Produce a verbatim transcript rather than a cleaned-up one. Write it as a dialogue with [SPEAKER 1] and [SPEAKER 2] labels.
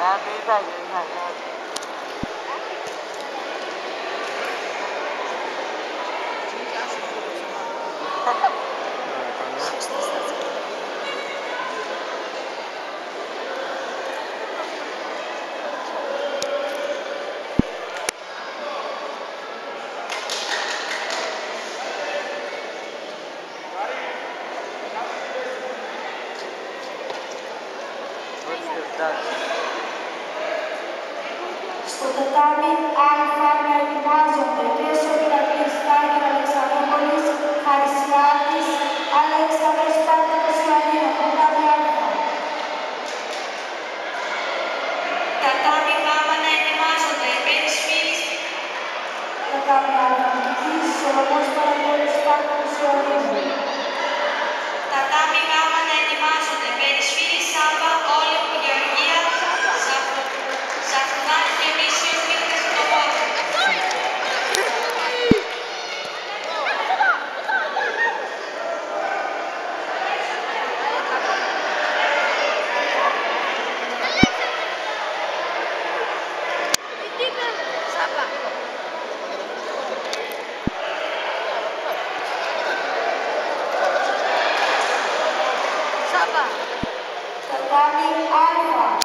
[SPEAKER 1] Nanti saja ingat.
[SPEAKER 2] Στο τετάμι Α να ετοιμάζονται και ο Σοφυλακής Στάγιο Αλεξανδρόπολης, Χαρισιάδης, Αλέξανδρος Σπάρτακος Ιωαννίνο, τετάμι Α.
[SPEAKER 3] Τετάμι Β να ετοιμάζονται, Πέρισφυλλης.
[SPEAKER 2] Τετάμι Α Νικής, Σολομός Παναγιώτης Σπάρτακος Ιωαννίνο.
[SPEAKER 3] Τετάμι Γ να ετοιμάζονται, Πέρισφυλλης, Σάβα, Όλυμπ, Γεωργία, Σαφρουδάκη και Μίσιος Μίχτες στο πόδι.
[SPEAKER 2] Τετάμι Α